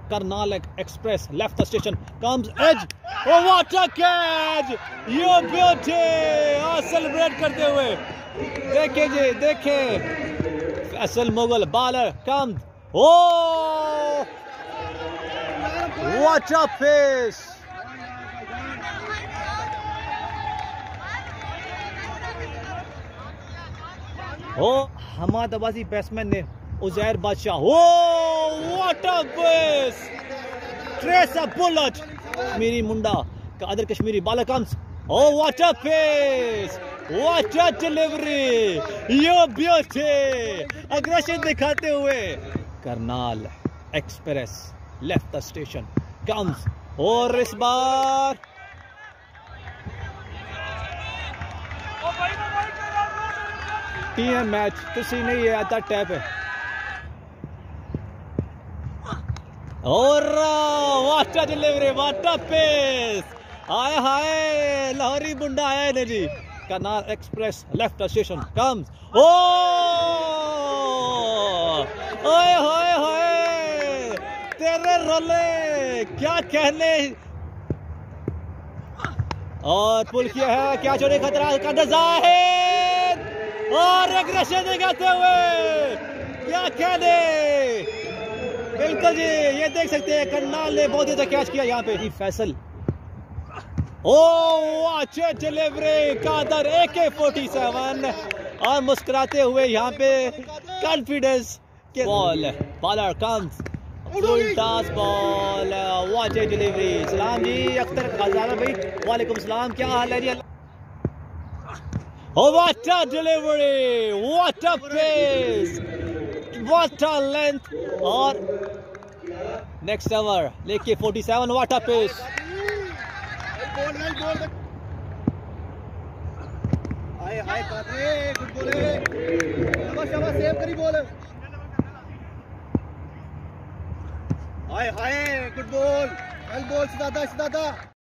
Karnal Express left the station. Comes edge. Oh, what a catch! You beauty! Celebrate करते हुए देखे जी, देखे Faisal Mughal bowler comes. Oh, what a pace! Oh, Hamad Abbasi batsman ने उजैर बादशाह. Oh, what a pace! Trace a bullet. Kashmiri मुंडा का other Kashmiri bowler comes. Oh, what a pace! What a delivery! You beauty! Aggression दिखाते हुए Karnal express left the station. Comes. और इस बार team match तुसी नहीं है आता टैप है. और what a delivery, what a pace. हाय हाय लाहौरी बुंडा आया है जी. Karnal express left the station. Comes. ओ ओए होए होए तेरे रोले क्या कहने. और पुल किया है, क्या छोड़े खतरा का जाहिर और एग्रेशन दिखाते हुए क्या कहने. बिल्कुल जी, ये देख सकते हैं करनाल ने बहुत अच्छा कैच किया यहाँ पे. फैसल. ओह अच्छे डिलीवरी कादर AK-47 और मुस्कुराते हुए यहाँ पे कॉन्फिडेंस के ball. Bowler comes. Full toss ball. What a delivery. सलाम जी अख्तर खजाना भाई. वालेकुम सलाम, क्या हाल है जी. Oh, what a delivery! What a pace! What a length! और next over AK-47. What a pace! हाय कादरी, गुड बॉल है. शाबाश शाबाश, सेव करी बॉल. हाय हाय गुड बॉल. वेल बॉल सिदादा सिदादा.